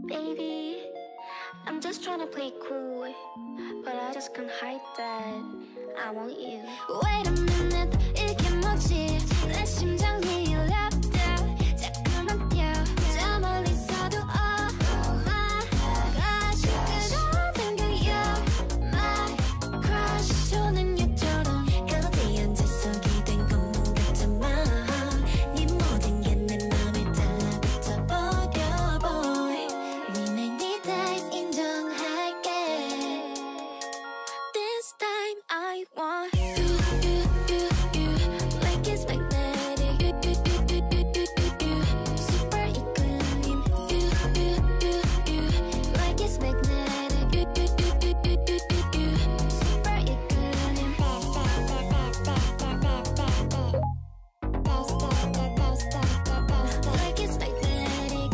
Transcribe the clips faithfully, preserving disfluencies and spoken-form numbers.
Baby, I'm just trying to play cool, but I just can't hide that I want you. Wait a minute, 이게 뭐지? 내 심장이 랍다. 자꾸만 뛰어. 저 멀리서도 oh my gosh, 그런 생각이야. My crush. 저는 유처럼 가만히 앉아서 기댄 것만 같지만 네 모든 게 내 맘에 달라붙어 버려 boy. Remain 네 days 인정할게. This time I want you, you, you, you, like it's magnetic. You, you, you, you, you, you, you, you, super 이끌림. You, you, you, you, like it's magnetic. You, you, you, you, you, you, you, you, super 이끌림. Like it's magnetic.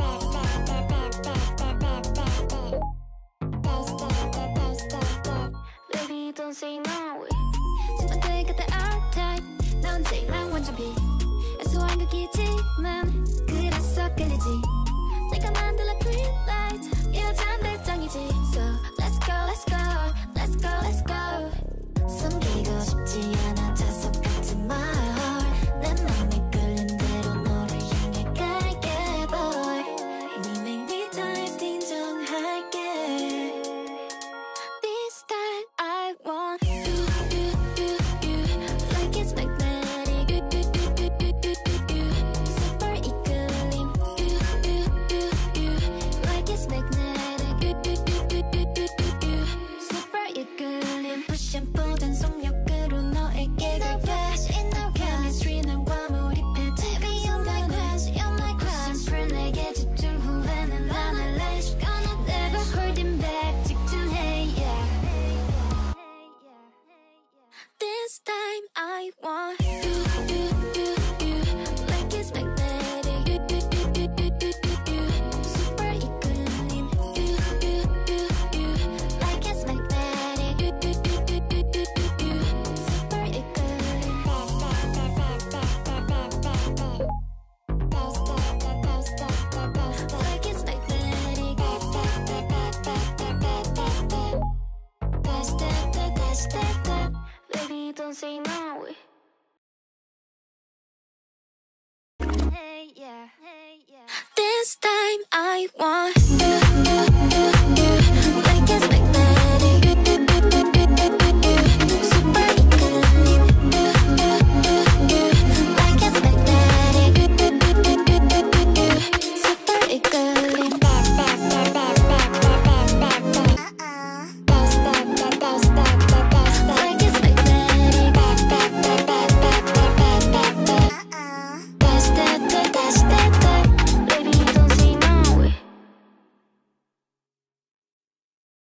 Baby, don't say no. 친구들 같아 our type. 넌 제일랑 완전 비. 애소한 극이지만 그래서 끌리지. 내가 만들어 green light. 이 여잔 배짱이지. So let's go, let's go, let's go, let's go. 숨기고 싶지 않아 자석 같은 말. 내 맘이 끌린 대로 너를 향해 갈게 boy. Remain 네 taste 인정할게. This time I want you, you, you, you, like it's magnetic. You, you, you, you, you, you, you, you, super 이끌림. You, you, you, you, like it's magnetic. You, you, you, you, you, you, you, you, super 이끌림. Push and pull 전속력으로 너에게 가게. Chemistry 나와 몰입해. Baby, you're my crush, you're my crush. Simple 내게 집중 후에는 난 알래. Never holding back 직진해, yeah. This time I want you, you, you, you, like it's magnetic. You, you, you, you, you, you, you, you, super 이끌림. You, you, you, you, like it's magnetic. You, you, you, you, you, you, you, you, super 이끌림. Like it's magnetic. Dash, dash, dash, dash, dash. Baby, don't say no. Hey, yeah. Hey, yeah. This time I want